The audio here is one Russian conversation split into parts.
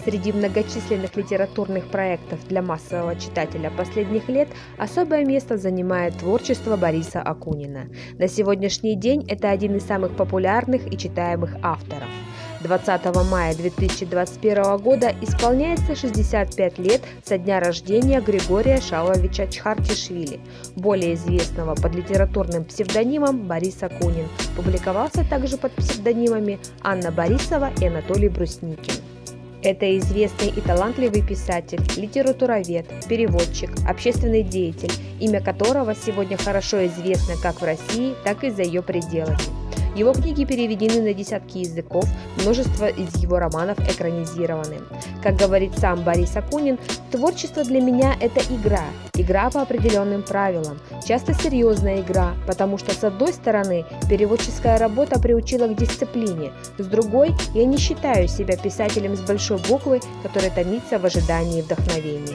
Среди многочисленных литературных проектов для массового читателя последних лет особое место занимает творчество Бориса Акунина. На сегодняшний день это один из самых популярных и читаемых авторов. 20 мая 2021 года исполняется 65 лет со дня рождения Григория Шаловича Чхартишвили, более известного под литературным псевдонимом Борис Акунин. Публиковался также под псевдонимами Анна Борисова и Анатолий Брусникин. Это известный и талантливый писатель, литературовед, переводчик, общественный деятель, имя которого сегодня хорошо известно как в России, так и за ее пределами. Его книги переведены на десятки языков, множество из его романов экранизированы. Как говорит сам Борис Акунин, творчество для меня – это игра по определенным правилам, часто серьезная игра, потому что с одной стороны переводческая работа приучила к дисциплине, с другой я не считаю себя писателем с большой буквы, который томится в ожидании вдохновения.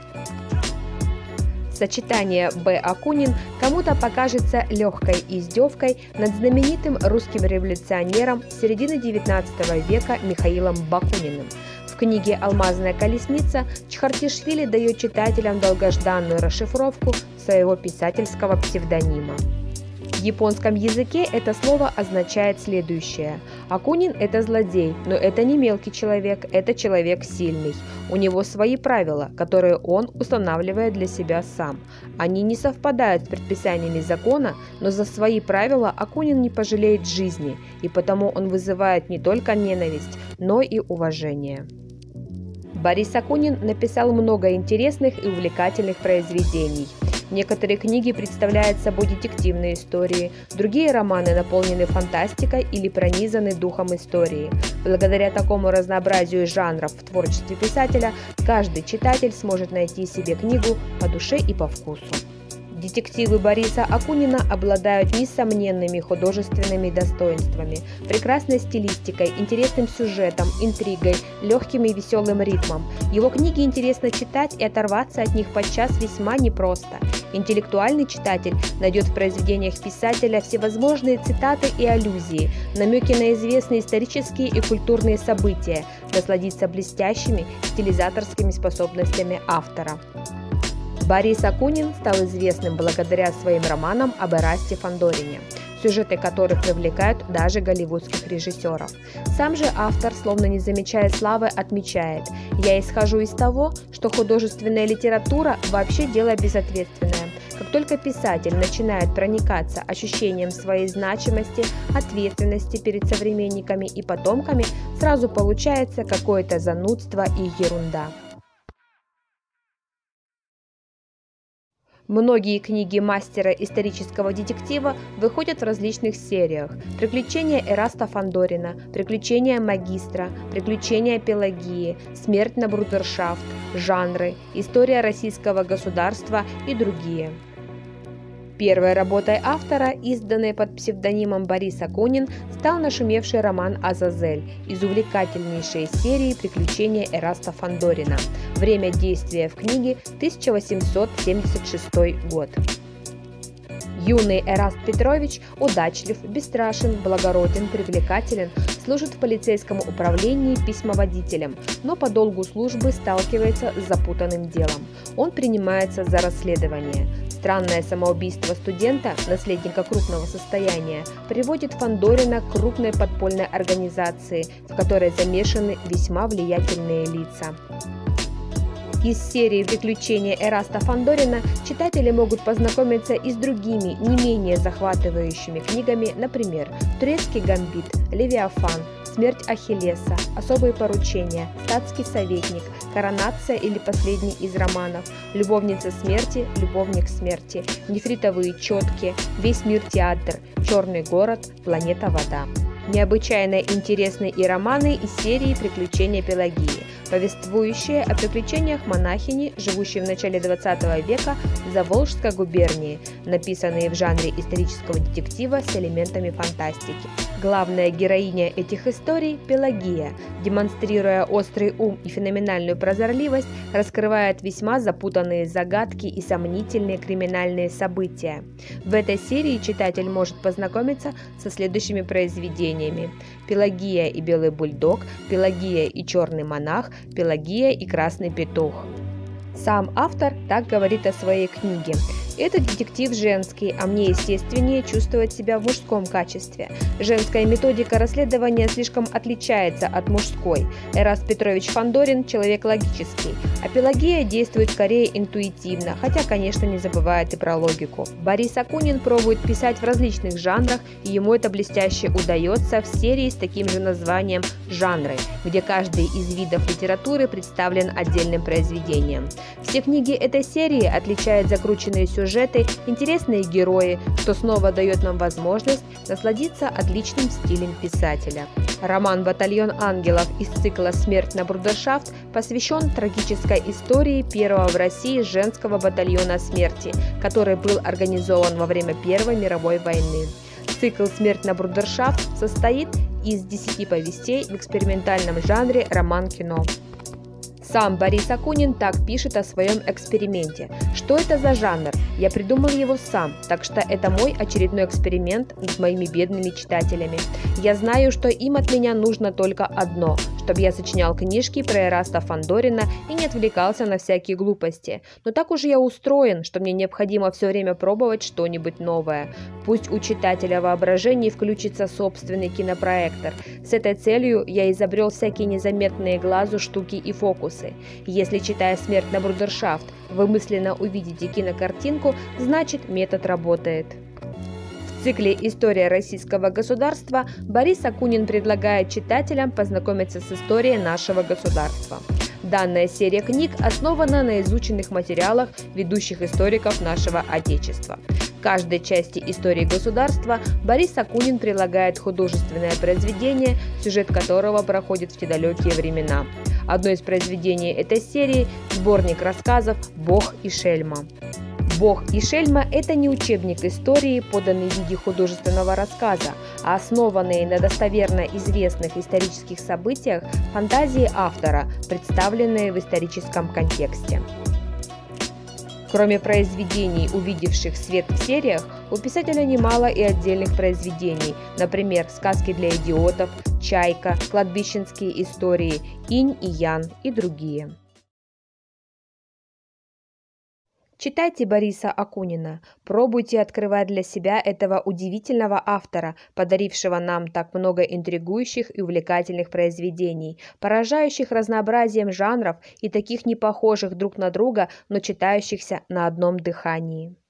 Сочетание «Б. Акунин» кому-то покажется легкой издевкой над знаменитым русским революционером середины XIX века Михаилом Бакуниным. В книге «Алмазная колесница» Чхартишвили дает читателям долгожданную расшифровку своего писательского псевдонима. В японском языке это слово означает следующее. Акунин – это злодей, но это не мелкий человек, это человек сильный. У него свои правила, которые он устанавливает для себя сам. Они не совпадают с предписаниями закона, но за свои правила Акунин не пожалеет жизни, и потому он вызывает не только ненависть, но и уважение. Борис Акунин написал много интересных и увлекательных произведений. Некоторые книги представляют собой детективные истории, другие романы наполнены фантастикой или пронизаны духом истории. Благодаря такому разнообразию жанров в творчестве писателя, каждый читатель сможет найти себе книгу по душе и по вкусу. Детективы Бориса Акунина обладают несомненными художественными достоинствами, прекрасной стилистикой, интересным сюжетом, интригой, легким и веселым ритмом. Его книги интересно читать, и оторваться от них подчас весьма непросто. Интеллектуальный читатель найдет в произведениях писателя всевозможные цитаты и аллюзии, намеки на известные исторические и культурные события, насладиться блестящими стилизаторскими способностями автора. Борис Акунин стал известным благодаря своим романам об Эрасте Фандорине, сюжеты которых привлекают даже голливудских режиссеров. Сам же автор, словно не замечая славы, отмечает: «Я исхожу из того, что художественная литература вообще дело безответственное. Как только писатель начинает проникаться ощущением своей значимости, ответственности перед современниками и потомками, сразу получается какое-то занудство и ерунда». Многие книги мастера исторического детектива выходят в различных сериях: «Приключения Эраста Фандорина», «Приключения магистра», «Приключения Пелагии», «Смерть на брудершафт», «Жанры», «История российского государства» и другие. Первой работой автора, изданной под псевдонимом Борис Акунин, стал нашумевший роман «Азазель» из увлекательнейшей серии «Приключения Эраста Фандорина». Время действия в книге 1876 год. Юный Эраст Петрович удачлив, бесстрашен, благороден, привлекателен, служит в полицейском управлении письмоводителем, но по долгу службы сталкивается с запутанным делом. Он принимается за расследование. Странное самоубийство студента, наследника крупного состояния, приводит Фандорина к крупной подпольной организации, в которой замешаны весьма влиятельные лица. Из серии «Приключения Эраста Фандорина» читатели могут познакомиться и с другими, не менее захватывающими книгами, например, «Турецкий гамбит», «Левиафан», «Смерть Ахиллеса», «Особые поручения», «Статский советник», «Коронация» или «Последний из романов», «Любовница смерти», «Любовник смерти», «Нефритовые четки», «Весь мир театр», «Черный город», «Планета вода». Необычайно интересны и романы из серии «Приключения Пелагии», повествующие о приключениях монахини, живущей в начале XX века в Заволжской губернии, написанные в жанре исторического детектива с элементами фантастики. Главная героиня этих историй – Пелагия, демонстрируя острый ум и феноменальную прозорливость, раскрывает весьма запутанные загадки и сомнительные криминальные события. В этой серии читатель может познакомиться со следующими произведениями: «Пелагия и белый бульдог», «Пелагия и черный монах», «Пелагия и красный петух». Сам автор так говорит о своей книге: «Этот детектив женский, а мне естественнее чувствовать себя в мужском качестве. Женская методика расследования слишком отличается от мужской. Эраст Петрович Фандорин – человек логический, а Пелагия действует скорее интуитивно, хотя, конечно, не забывает и про логику». Борис Акунин пробует писать в различных жанрах, и ему это блестяще удается в серии с таким же названием «Жанры», где каждый из видов литературы представлен отдельным произведением. Все книги этой серии отличают закрученные сюжеты, интересные герои, что снова дает нам возможность насладиться отличным стилем писателя. Роман «Батальон ангелов» из цикла «Смерть на брудершафт» посвящен трагической истории первого в России женского батальона смерти, который был организован во время Первой мировой войны. Цикл «Смерть на брудершафт» состоит из 10 повестей в экспериментальном жанре роман-кино. Сам Борис Акунин так пишет о своем эксперименте: «Что это за жанр? Я придумал его сам, так что это мой очередной эксперимент над моими бедными читателями. Я знаю, что им от меня нужно только одно – чтобы я сочинял книжки про Эраста Фандорина и не отвлекался на всякие глупости. Но так уж я устроен, что мне необходимо все время пробовать что-нибудь новое. Пусть у читателя воображения включится собственный кинопроектор. С этой целью я изобрел всякие незаметные глазу штуки и фокусы. Если, читая «Смерть на брудершафт», вы мысленно увидите кинокартинку, значит, метод работает». В цикле «История российского государства» Борис Акунин предлагает читателям познакомиться с историей нашего государства. Данная серия книг основана на изученных материалах ведущих историков нашего Отечества. К каждой части истории государства Борис Акунин прилагает художественное произведение, сюжет которого проходит в те далекие времена. Одно из произведений этой серии – сборник рассказов «Бог и Шельма». «Бог и Шельма» – это не учебник истории, поданный в виде художественного рассказа, а основанные на достоверно известных исторических событиях фантазии автора, представленные в историческом контексте. Кроме произведений, увидевших свет в сериях, у писателя немало и отдельных произведений, например, «Сказки для идиотов», «Чайка», «Кладбищенские истории», «Инь и Ян» и другие. Читайте Бориса Акунина, пробуйте открывать для себя этого удивительного автора, подарившего нам так много интригующих и увлекательных произведений, поражающих разнообразием жанров и таких непохожих друг на друга, но читающихся на одном дыхании.